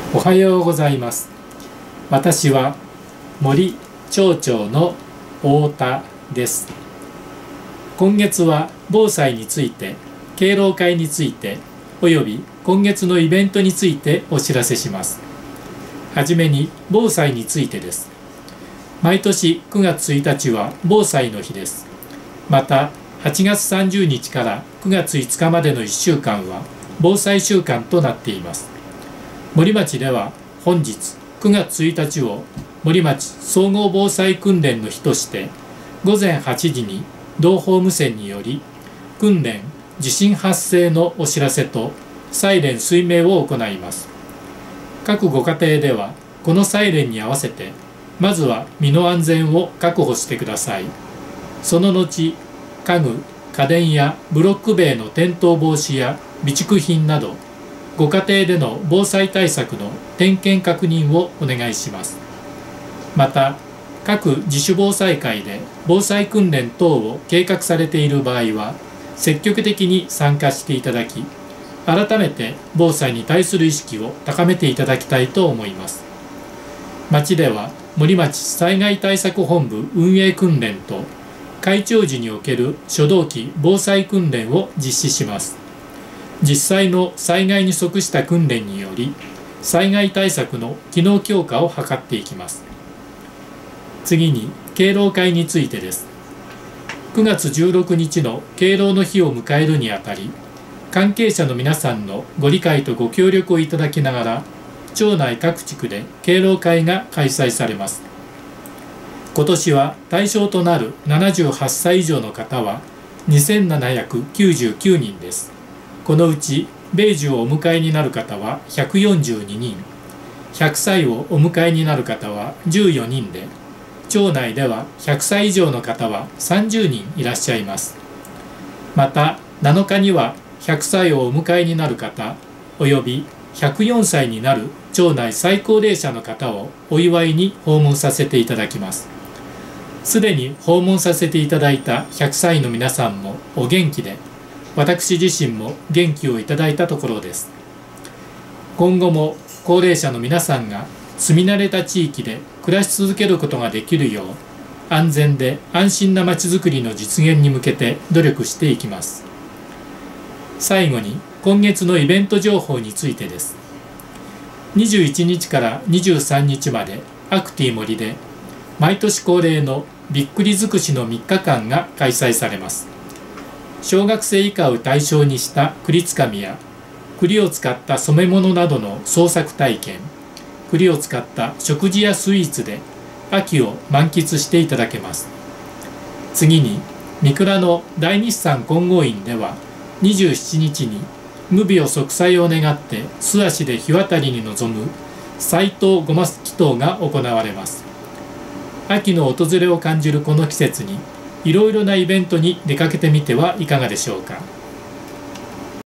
おはようございます。私は森町長の太田です。今月は防災について、敬老会について、および今月のイベントについてお知らせします。はじめに防災についてです。毎年9月1日は防災の日です。また8月30日から9月5日までの1週間は防災週間となっています。森町では本日9月1日を森町総合防災訓練の日として午前8時に同法無線により訓練地震発生のお知らせとサイレン水鳴を行います。各ご家庭ではこのサイレンに合わせてまずは身の安全を確保してください。その後家具家電やブロック塀の転倒防止や備蓄品などご家庭での防災対策の点検確認をお願いします。また各自主防災会で防災訓練等を計画されている場合は積極的に参加していただき、改めて防災に対する意識を高めていただきたいと思います。町では森町災害対策本部運営訓練と会長時における初動期防災訓練を実施します。実際の災害に即した訓練により災害対策の機能強化を図っていきます。次に敬老会についてです。9月16日の敬老の日を迎えるにあたり、関係者の皆さんのご理解とご協力をいただきながら町内各地区で敬老会が開催されます。今年は対象となる78歳以上の方は2799人です。このうち米寿をお迎えになる方は142人、100歳をお迎えになる方は14人で、町内では100歳以上の方は30人いらっしゃいます。また7日には100歳をお迎えになる方および104歳になる町内最高齢者の方をお祝いに訪問させていただきます。すでに訪問させていただいた100歳の皆さんもお元気で、私自身も元気をいただいたところです。今後も高齢者の皆さんが住み慣れた地域で暮らし続けることができるよう、安全で安心なまちづくりの実現に向けて努力していきます。最後に今月のイベント情報についてです。21日から23日までアクティ森で毎年恒例のびっくり尽くしの3日間が開催されます。小学生以下を対象にした栗つかみや栗を使った染め物などの創作体験、栗を使った食事やスイーツで秋を満喫していただけます。次に三倉の大日産金剛院では27日に無病息災を願って素足で日渡りに臨む斎藤ごま祈祷が行われます。秋の訪れを感じるこの季節にいろいろなイベントに出かけてみてはいかがでしょうか。